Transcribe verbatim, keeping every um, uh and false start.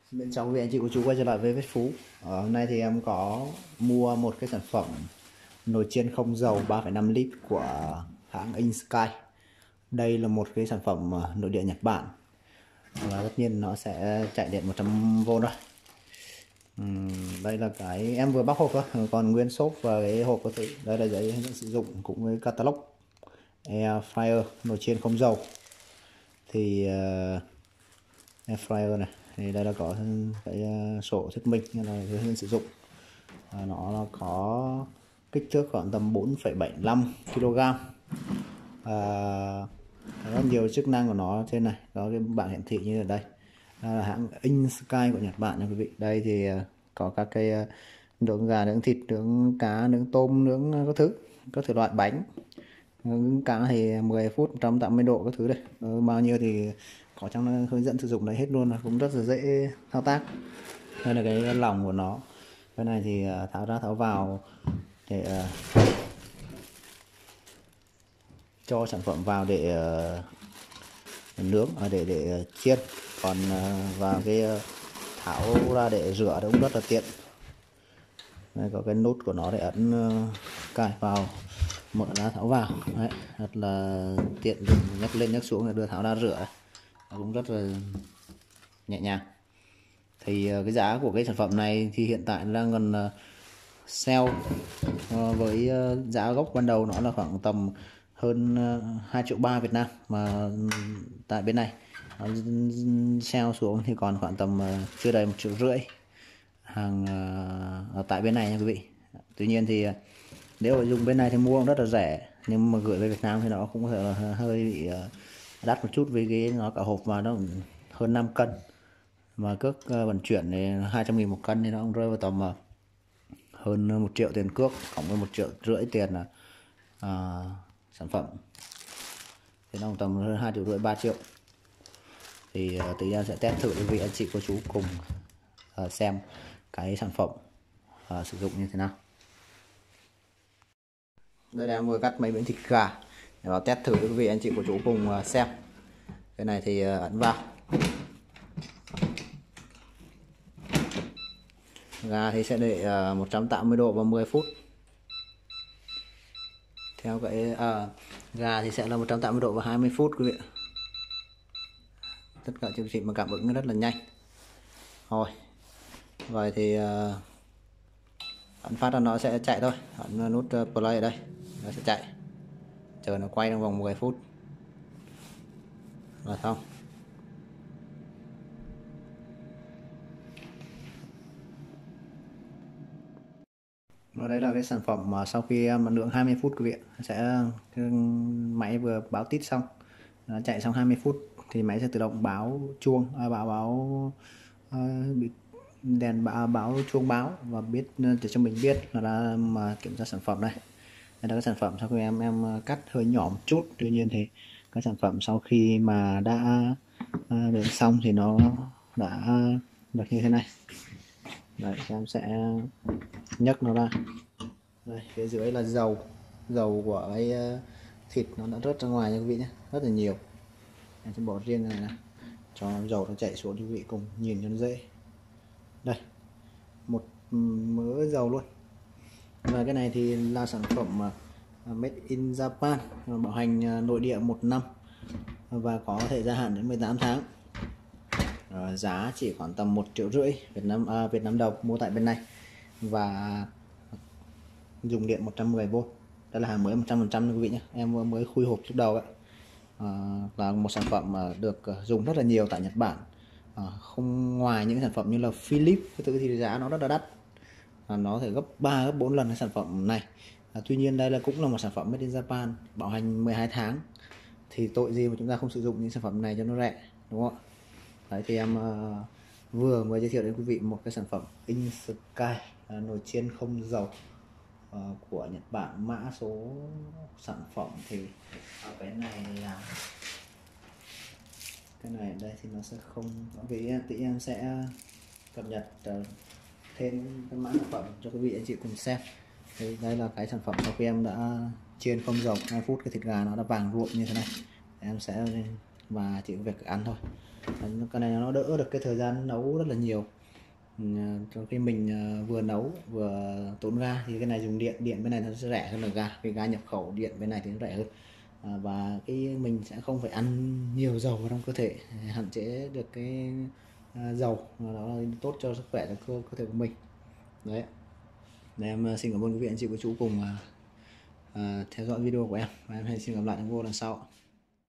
Bên trong vị anh chị của chú quay trở lại với Vết Phú. Ờ, hôm nay thì em có mua một cái sản phẩm nồi chiên không dầu ba phẩy năm lít của hãng InSky. Đây là một cái sản phẩm nội địa Nhật Bản và tất nhiên nó sẽ chạy điện một trăm vôn thôi. Uhm, đây là cái em vừa bóc hộp thôi, còn nguyên xốp và cái hộp có thể đây là giấy hướng dẫn sử dụng cũng với catalog. Air fryer nồi chiên không dầu thì uh, air fryer này thì đây là có cái sổ thuyết minh như là hướng dẫn sử dụng. À, nó, nó có kích thước khoảng tầm bốn phẩy bảy lăm ki lô gam. À, rất nhiều chức năng của nó trên này, có cái bảng hiển thị như ở đây. Đây là hãng InSky của Nhật Bản nha quý vị. Đây thì có các cái nướng gà, nướng thịt, nướng cá, nướng tôm, nướng các thứ, các thể loại bánh. Nướng cá thì mười phút, một trăm tám mươi độ các thứ đây. Đó, bao nhiêu thì có trong hướng dẫn sử dụng đấy hết luôn, là cũng rất là dễ thao tác. Đây là cái lỏng của nó. Cái này thì tháo ra tháo vào để uh, cho sản phẩm vào để uh, nướng, uh, để để chiên. Còn uh, vào cái uh, tháo ra để rửa cũng rất là tiện. Đây có cái nút của nó để ấn uh, cài vào, mở ra tháo vào. Đấy, rất là tiện, nhấc lên nhấc xuống để đưa tháo ra rửa. Nó cũng rất là nhẹ nhàng. Thì cái giá của cái sản phẩm này thì hiện tại đang còn uh, sale uh, với uh, giá gốc ban đầu nó là khoảng tầm hơn uh, hai triệu ba Việt Nam, mà tại bên này nó sale xuống thì còn khoảng tầm uh, chưa đầy một triệu rưỡi hàng uh, ở tại bên này nha quý vị. Tuy nhiên thì uh, nếu mà dùng bên này thì mua cũng rất là rẻ, nhưng mà gửi về Việt Nam thì nó cũng có thể là hơi bị uh, đắt một chút, vì cái nó cả hộp mà nó hơn năm cân, mà cước uh, vận chuyển thì hai trăm nghìn một cân, thì nó cũng rơi vào tầm uh, hơn một triệu tiền cước, cộng với một triệu rưỡi tiền là uh, sản phẩm, thì nó tầm hơn hai triệu rưỡi ba triệu. Thì uh, tự em sẽ test thử với vị anh chị cô chú cùng uh, xem cái sản phẩm uh, sử dụng như thế nào. Đây là em vừa cắt mấy miếng thịt gà để vào test thử với quý vị anh chị của chú cùng uh, xem. Cái này thì uh, ấn vào. Gà thì sẽ để uh, một trăm tám mươi độ và mười phút. Theo cái uh, gà thì sẽ là một trăm tám mươi độ và hai mươi phút quý vị. Tất cả chương trình mà cảm ứng rất là nhanh. Rồi. Vậy thì uh, ấn phát là nó sẽ chạy thôi. Ấn nút uh, play ở đây, nó sẽ chạy. Chờ nó quay trong vòng mười phút là xong. Và đây là cái sản phẩm mà sau khi mà nướng hai mươi phút quý vị, sẽ máy vừa báo tít xong, nó chạy xong hai mươi phút thì máy sẽ tự động báo chuông, à, báo báo uh, đèn báo, báo chuông báo và biết để cho mình biết là đã mà kiểm tra sản phẩm này. Đây là cái sản phẩm sau khi em em cắt hơi nhỏ một chút, tuy nhiên thì cái sản phẩm sau khi mà đã uh, nướng xong thì nó đã được như thế này. Đấy, em sẽ nhấc nó ra. Đây, phía dưới là dầu dầu của cái thịt nó đã rớt ra ngoài nha quý vị nhé, rất là nhiều. Em sẽ bỏ riêng này, này cho dầu nó chảy xuống cho quý vị cùng nhìn cho nó dễ. Đây, một mớ dầu luôn. Và cái này thì là sản phẩm made in Japan, bảo hành nội địa một năm và có thể gia hạn đến mười tám tháng. À, giá chỉ khoảng tầm một triệu rưỡi Việt Nam à, Việt Nam đồng mua tại bên này, và dùng điện một trăm mười vôn. Đây là hàng mới một trăm phần trăm quý vị nhé, em mới khui hộp lúc đầu ạ. À, là một sản phẩm mà được dùng rất là nhiều tại Nhật Bản. À, không ngoài những sản phẩm như là Philips cái thứ thì giá nó rất là đắt, à, nó thể gấp ba gấp bốn lần cái sản phẩm này. À, tuy nhiên đây là cũng là một sản phẩm made in Japan, bảo hành mười hai tháng, thì tội gì mà chúng ta không sử dụng những sản phẩm này cho nó rẻ, đúng không ạ? Đấy, thì em uh, vừa mới giới thiệu đến quý vị một cái sản phẩm InSky, uh, nồi chiên không dầu uh, của Nhật Bản. Mã số sản phẩm thì ở cái này là cái này ở đây thì nó sẽ không, vì tí em sẽ cập nhật uh, thêm cái mã sản phẩm cho quý vị anh chị cùng xem. Thì đây là cái sản phẩm sau khi em đã chiên không dầu hai phút, cái thịt gà nó đã vàng ruộm như thế này. Em sẽ và chỉ có việc ăn thôi. Cái này nó đỡ được cái thời gian nấu rất là nhiều. Trong khi mình vừa nấu vừa tốn ga thì cái này dùng điện điện bên này nó sẽ rẻ hơn là ga, vì ga nhập khẩu điện bên này thì nó rẻ hơn. À, và cái mình sẽ không phải ăn nhiều dầu vào trong cơ thể, hạn chế được cái à, dầu, và đó là tốt cho sức khỏe cho cơ, cơ thể của mình. Đấy. Để em xin cảm ơn quý vị anh chị cô chú cùng à, à, theo dõi video của em, và em xin gặp lại trong video lần sau.